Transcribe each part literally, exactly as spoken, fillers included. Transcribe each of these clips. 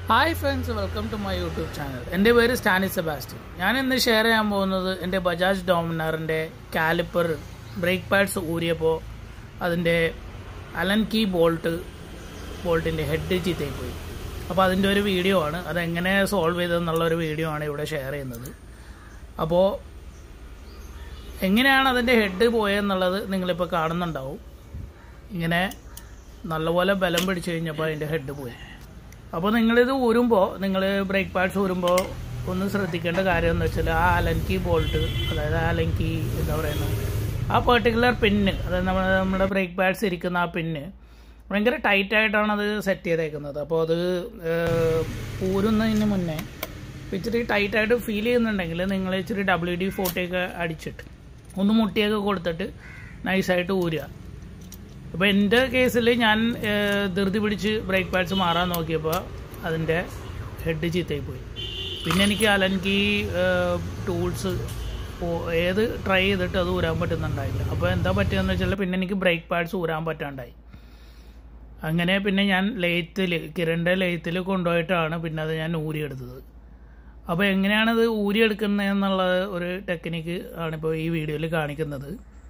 Hi friends, welcome to my YouTube channel. എൻ്റെ പേര് Stany Sebastian. ഞാൻ ഇന്ന് ഷെയർ ചെയ്യാൻ പോകുന്നത് എൻ്റെ ബജാജ് ഡോമിനാറിൻ്റെ കാലിപ്പർ ബ്രേക്ക് പാഡ്സ് ഊരിയപ്പോൾ അതിൻ്റെ അലൻകീ ബോൾട്ട് ബോൾട്ടിൻ്റെ ഹെഡ് ചീത്തയായി പോയി. അപ്പോൾ അതിൻ്റെ ഒരു വീഡിയോ ആണ്, അതെങ്ങനെ സോൾവ് ചെയ്തതെന്നുള്ള ഒരു വീഡിയോ ആണ് ഇവിടെ ഷെയർ ചെയ്യുന്നത്. അപ്പോൾ എങ്ങനെയാണ് അതിൻ്റെ ഹെഡ് പോയതെന്നുള്ളത് നിങ്ങളിപ്പോൾ കാണുന്നുണ്ടാവും. ഇങ്ങനെ നല്ലപോലെ ബലം പിടിച്ചു കഴിഞ്ഞപ്പോൾ അതിൻ്റെ ഹെഡ് പോയി. അപ്പോൾ നിങ്ങളിത് ഊരുമ്പോൾ നിങ്ങൾ ബ്രേക്ക് പാഡ്സ് ഊരുമ്പോൾ ഒന്ന് ശ്രദ്ധിക്കേണ്ട കാര്യം എന്ന് വെച്ചാൽ ആ അലൻകീ ബോൾട്ട്, അതായത് അലൻകീ എന്താ പറയുന്നത്, ആ പെർട്ടിക്കുലർ പിന്ന്, അതായത് നമ്മൾ നമ്മുടെ ബ്രേക്ക് പാഡ്സ് ഇരിക്കുന്ന ആ പിന്ന് ഭയങ്കര ടൈറ്റായിട്ടാണ് അത് സെറ്റ് ചെയ്തേക്കുന്നത്. അപ്പോൾ അത് ഊരുന്നതിന് മുന്നേ ഇച്ചിരി ടൈറ്റായിട്ട് ഫീൽ ചെയ്യുന്നുണ്ടെങ്കിൽ നിങ്ങൾ ഇച്ചിരി ഡബ്ല്യു ഡി ഫോർട്ടിയൊക്കെ അടിച്ചിട്ട് ഒന്ന് മുട്ടിയൊക്കെ കൊടുത്തിട്ട് നൈസായിട്ട് ഊരുക. അപ്പോൾ എൻ്റെ കേസിൽ ഞാൻ ധൃതി പിടിച്ച് ബ്രേക്ക് പാഡ്സ് മാറാൻ നോക്കിയപ്പോൾ അതിൻ്റെ ഹെഡ് ചീത്തയായി പോയി. പിന്നെ എനിക്ക് അലൻകീ ടൂൾസ് ഏത് ട്രൈ ചെയ്തിട്ട് അത് ഊരാൻ പറ്റുന്നുണ്ടായില്ല. അപ്പോൾ എന്താ പറ്റുകയെന്ന് വെച്ചാൽ പിന്നെ എനിക്ക് ബ്രേക്ക് പാഡ്സ് ഊരാൻ പറ്റാണ്ടായി. അങ്ങനെ പിന്നെ ഞാൻ ലെയ്ത്തിൽ കിരണിൻ്റെ ലെയ്ത്തിൽ കൊണ്ടുപോയിട്ടാണ് പിന്നെ അത് ഞാൻ ഊരിയെടുത്തത്. അപ്പോൾ എങ്ങനെയാണത് ഊരിയെടുക്കുന്നതെന്നുള്ള ഒരു ടെക്നിക്ക് ആണിപ്പോൾ ഈ വീഡിയോയിൽ കാണിക്കുന്നത്.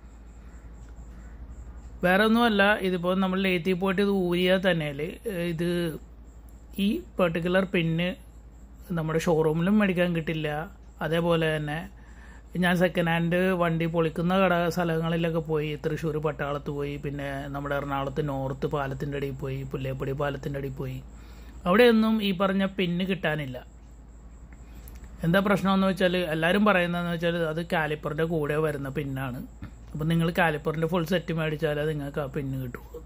വേറെ ഒന്നുമല്ല, ഇതിപ്പോൾ നമ്മൾ ലേത്തിൽ പോയിട്ട് ഇത് ഊരിയാൽ തന്നെ ഇത് ഈ പെർട്ടിക്കുലർ പിന്ന് നമ്മുടെ ഷോറൂമിലും മേടിക്കാൻ കിട്ടില്ല. അതേപോലെ തന്നെ ഞാൻ സെക്കൻഡ് ഹാൻഡ് വണ്ടി പൊളിക്കുന്ന കട സ്ഥലങ്ങളിലൊക്കെ പോയി, തൃശ്ശൂർ പട്ടാളത്ത് പോയി, പിന്നെ നമ്മുടെ എറണാകുളത്ത് നോർത്ത് പാലത്തിൻ്റെ അടിയിൽ പോയി, പുല്ലേപ്പടി പാലത്തിൻ്റെ അടിയിൽ പോയി, അവിടെയൊന്നും ഈ പറഞ്ഞ പിന്ന് കിട്ടാനില്ല. എന്താ പ്രശ്നമെന്ന് വെച്ചാൽ എല്ലാവരും പറയുന്നതെന്ന് വെച്ചാൽ അത് കാലിപ്പറിൻ്റെ കൂടെ വരുന്ന പിന്നാണ്. അപ്പം നിങ്ങൾ കാലിപ്പറിൻ്റെ ഫുൾ സെറ്റ് മേടിച്ചാൽ നിങ്ങൾക്ക് ആ പിന്ന് കിട്ടുള്ളൂ.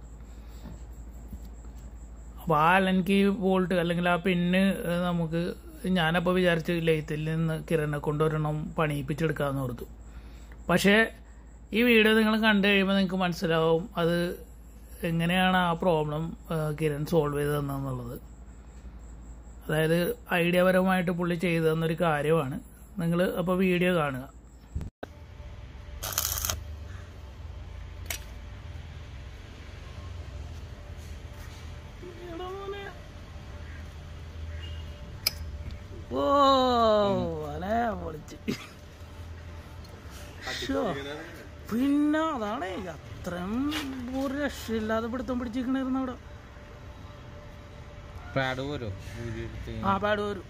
അപ്പോൾ ആ അലൻകീ ബോൾട്ട് അല്ലെങ്കിൽ ആ പിന്ന് നമുക്ക് ഞാനപ്പോൾ വിചാരിച്ച് ലെയ്ത്തിൽ നിന്ന് കിരണിനെ കൊണ്ടുവരണം പണിയിപ്പിച്ചെടുക്കാമെന്ന് ഓർത്തു. പക്ഷേ ഈ വീഡിയോ നിങ്ങൾ കണ്ടു കഴിയുമ്പോൾ നിങ്ങൾക്ക് മനസ്സിലാവും അത് എങ്ങനെയാണ് ആ പ്രോബ്ലം കിരൺ സോൾവ് ചെയ്ത് തന്നെന്നുള്ളത്. അതായത് ഐഡിയപരമായിട്ട് പുള്ളി ചെയ്തു തന്നൊരു കാര്യമാണ്. നിങ്ങൾ അപ്പോൾ വീഡിയോ കാണുക. ഓ അല്ലേ പൊളിച്ച് പിന്നെ അതാണ് അത്രയും ഒരു രക്ഷയില്ലാതെ പിടുത്തം പിടിച്ചിരിക്കണായിരുന്നു അവിടെ. ആ പാഡ് വരും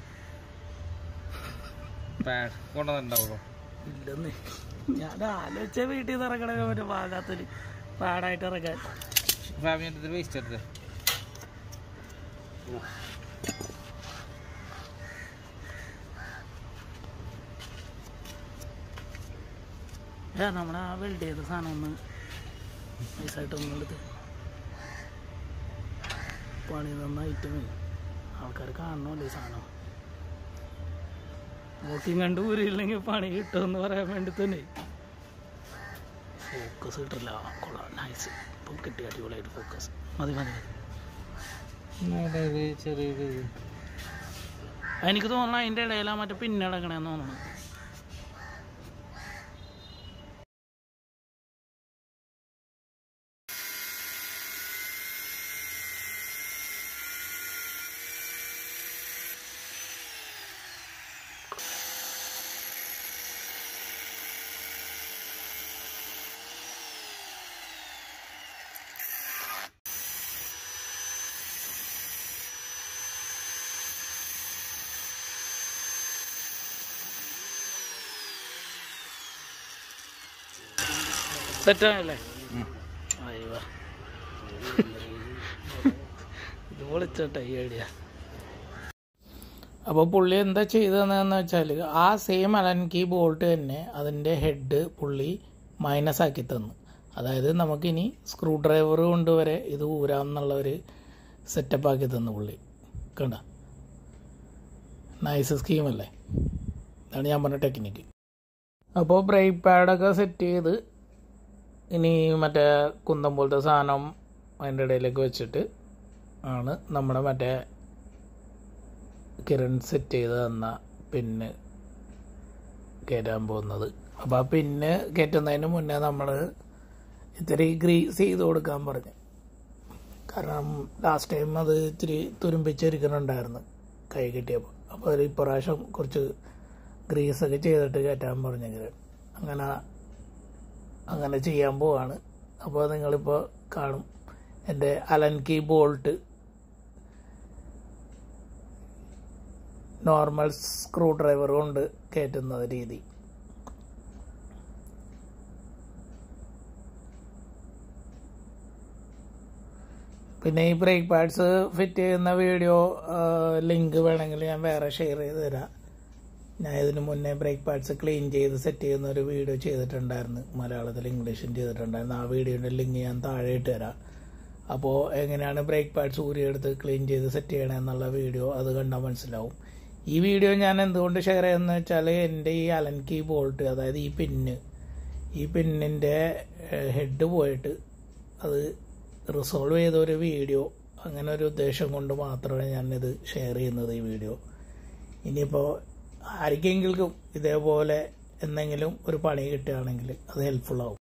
ഇല്ലെന്ന് ഞാൻ ആലോചിച്ച വീട്ടിൽ നിന്ന് ഇറങ്ങണ ഒരു ഭാഗത്തൊരു പാടായിട്ട് ഇറങ്ങാൻ. ഏ നമ്മളെ ആ വെൽഡ് ചെയ്ത സാധനം ഒന്ന് നൈസായിട്ട് ഒന്നും എടുത്ത് പണി തന്ന ഐറ്റമേ ആൾക്കാർ കാണണമല്ലോ ഈ സാധനം. നോക്കിയും കണ്ടു ഊരില്ലെങ്കിൽ പണി കിട്ടുമെന്ന് പറയാൻ വേണ്ടി തന്നെ ഫോക്കസ് കിട്ടില്ല. കൊള്ളാം, നൈസ്. ഇപ്പം കിട്ടി അടിപൊളിയായിട്ട് ഫോക്കസ്. മതി മതി മതി. ചെറിയ എനിക്ക് തോന്നണം അതിൻ്റെ ഇടയിലാ മറ്റേ പിന്നടക്കണേന്ന് തോന്നണം. സെറ്റാണല്ലേ? അയ്യോ ഇത് പൊളിച്ചോട്ടെ ഈ ഐഡിയ. അപ്പോൾ പുള്ളി എന്താ ചെയ്തതെന്ന് വെച്ചാൽ ആ സെയിം അലൻകീ ബോൾട്ട് തന്നെ അതിൻ്റെ ഹെഡ് പുള്ളി മൈനസ് ആക്കി തന്നു. അതായത് നമുക്കിനി സ്ക്രൂ ഡ്രൈവർ കൊണ്ട് വരെ ഇത് ഊരാമെന്നുള്ള ഒരു സെറ്റപ്പ് ആക്കി തന്നു പുള്ളി. കണ്ട നൈസ് സ്കീമല്ലേ? ഇതാണ് ഞാൻ പറഞ്ഞ ടെക്നിക്ക്. അപ്പോൾ ബ്രേക്ക് പാഡൊക്കെ സെറ്റ് ചെയ്ത് ഇനി മറ്റേ കുന്തം പോലത്തെ സാധനം അതിൻ്റെ ഇടയിലേക്ക് വെച്ചിട്ട് ആണ് നമ്മുടെ മറ്റേ കിരൺ സെറ്റ് ചെയ്ത് തന്ന പിന്ന് കയറ്റാൻ പോകുന്നത്. അപ്പോൾ ആ പിന്ന് കയറ്റുന്നതിന് മുന്നേ നമ്മൾ ഇത്തിരി ഗ്രീസ് ചെയ്ത് കൊടുക്കാൻ പറഞ്ഞു. കാരണം ലാസ്റ്റ് ടൈം അത് ഇത്തിരി തുരുമ്പിച്ചിരിക്കുന്നുണ്ടായിരുന്നു. കൈ കിട്ടിയപ്പോൾ. അപ്പോൾ അതിൽ ഇപ്രാവശ്യം കുറച്ച് ഗ്രീസൊക്കെ ചെയ്തിട്ട് കയറ്റാൻ പറഞ്ഞെങ്കിൽ അങ്ങനെ അങ്ങനെ ചെയ്യാൻ പോവാണ്. അപ്പോൾ നിങ്ങളിപ്പോൾ കാണും എൻ്റെ allen key bolt normal screwdriver കൊണ്ട് കയറ്റുന്ന രീതി. പിന്നെ ഈ ബ്രേക്ക് പാഡ്സ് ഫിറ്റ് ചെയ്യുന്ന വീഡിയോ ലിങ്ക് വേണമെങ്കിൽ ഞാൻ വേറെ ഷെയർ ചെയ്ത് തരാം. ഞാൻ ഇതിന് മുന്നേ ബ്രേക്ക് പാഡ്സ് ക്ലീൻ ചെയ്ത് സെറ്റ് ചെയ്യുന്ന ഒരു വീഡിയോ ചെയ്തിട്ടുണ്ടായിരുന്നു, മലയാളത്തിൽ ഇംഗ്ലീഷും ചെയ്തിട്ടുണ്ടായിരുന്നു. ആ വീഡിയോയുടെ ലിങ്ക് ഞാൻ താഴെ ഇട്ട് തരാം. അപ്പോൾ എങ്ങനെയാണ് ബ്രേക്ക് പാഡ്സ് ഊരിയെടുത്ത് ക്ലീൻ ചെയ്ത് സെറ്റ് ചെയ്യണമെന്നുള്ള വീഡിയോ അത് കണ്ടാൽ മനസ്സിലാവും. ഈ വീഡിയോ ഞാൻ എന്തുകൊണ്ട് ഷെയർ ചെയ്യുന്നത് വെച്ചാൽ എൻ്റെ ഈ അലൻകി ബോൾട്ട്, അതായത് ഈ പിന്ന് ഈ പിന്നിൻ്റെ ഹെഡ് പോയിട്ട് അത് റിസോൾവ് ചെയ്ത ഒരു വീഡിയോ, അങ്ങനെ ഒരു ഉദ്ദേശം കൊണ്ട് മാത്രമേ ഞാനിത് ഷെയർ ചെയ്യുന്നത് ഈ വീഡിയോ. ഇനിയിപ്പോൾ ആർക്കെങ്കിലും ഇതേപോലെ എന്തെങ്കിലും ഒരു പണി കിട്ടുകയാണെങ്കിൽ അത് ഹെൽപ്ഫുൾ ആവും.